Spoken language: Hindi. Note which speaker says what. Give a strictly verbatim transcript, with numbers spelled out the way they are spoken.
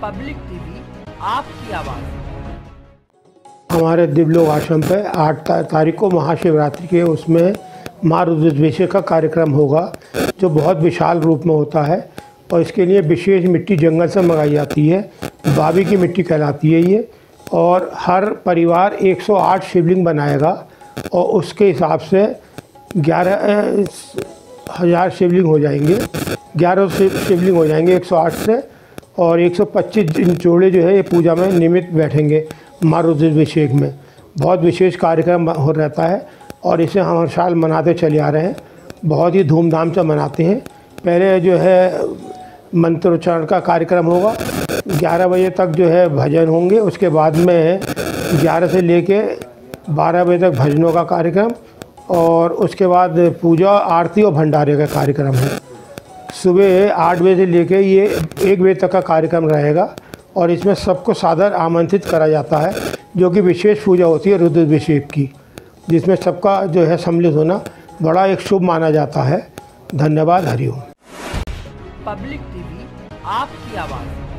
Speaker 1: पब्लिक टीवी, आपकी आवाज़।
Speaker 2: हमारे दिवलोक आश्रम पे आठ ता, तारीख को महाशिवरात्रि के उसमें माँ रुद्राभिषेक का कार्यक्रम होगा, जो बहुत विशाल रूप में होता है। और इसके लिए विशेष मिट्टी जंगल से मंगाई जाती है, बाबी की मिट्टी कहलाती है ये। और हर परिवार एक सौ आठ शिवलिंग बनाएगा और उसके हिसाब से ग्यारह हज़ार शिवलिंग हो जाएंगे, ग्यारह शिवलिंग हो जाएंगे एक सौ आठ से। और एक सौ पच्चीस जोड़े जो है ये पूजा में निमित्त बैठेंगे माँ रुद्राभिषेक में। बहुत विशेष कार्यक्रम हो रहता है और इसे हम हर साल मनाते चले आ रहे हैं, बहुत ही धूमधाम से मनाते हैं। पहले जो है मंत्रोच्चारण का कार्यक्रम होगा, ग्यारह बजे तक जो है भजन होंगे, उसके बाद में ग्यारह से लेके बारह बजे तक भजनों का कार्यक्रम, और उसके बाद पूजा आरती और भंडारे का कार्यक्रम है। सुबह आठ बजे से लेके ये एक बजे तक का कार्यक्रम रहेगा और इसमें सबको सादर आमंत्रित करा जाता है, जो कि विशेष पूजा होती है रुद्राभिषेक की, जिसमें सबका जो है सम्मिलित होना बड़ा एक शुभ माना जाता है। धन्यवाद। हरिओम।
Speaker 1: पब्लिक टीवी, आपकी आवाज़।